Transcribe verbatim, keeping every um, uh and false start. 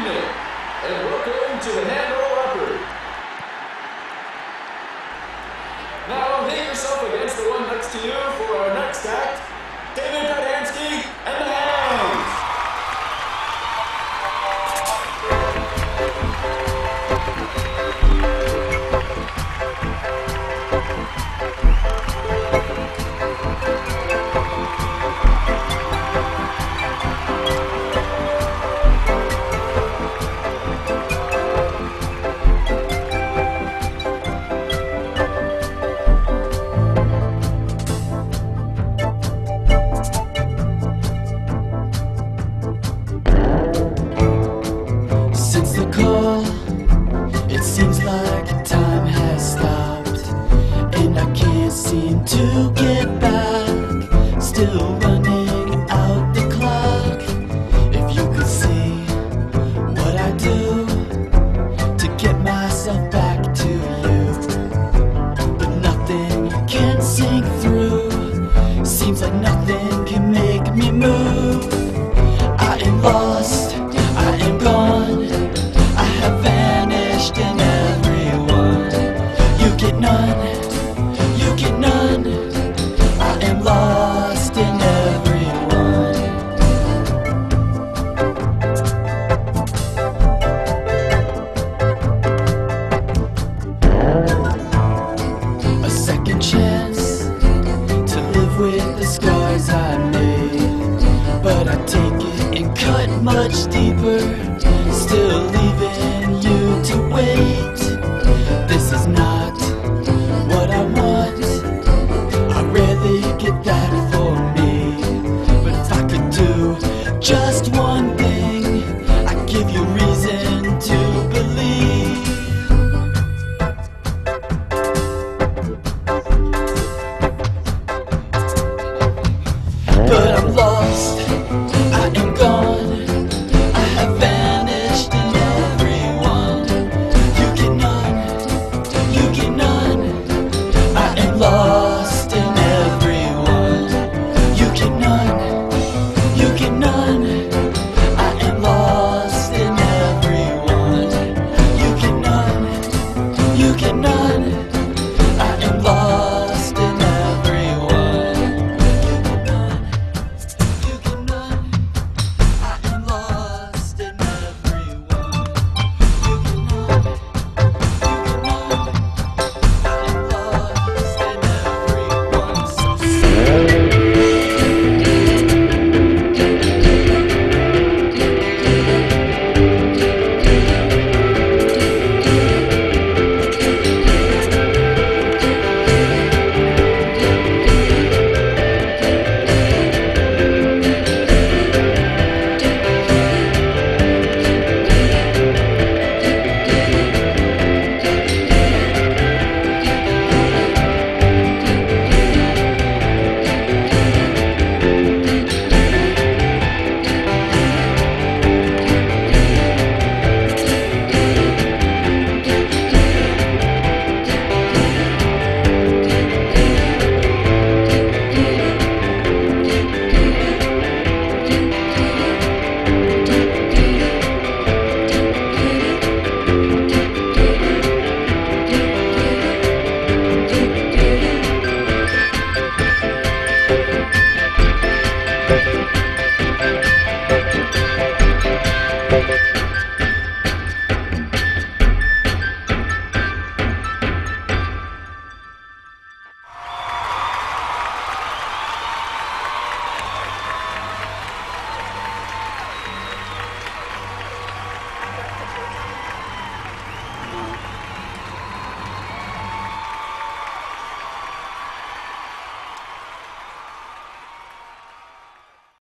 evening, and welcome to the Handball Upper. Now, hit yourself against the one next to you for our next act, David Gudhansky and the Hounds. It seems like time has stopped, and I can't seem to get back. Still running out the clock. If you could see what I do to get myself back to you, but nothing can sink through. Seems like nothing can make me move. I am lost, I am gone, I have vanished in everyone. You get none, you get none. I am lost in everyone. A second chance to live with the scars I made, but I take it and cut much deeper.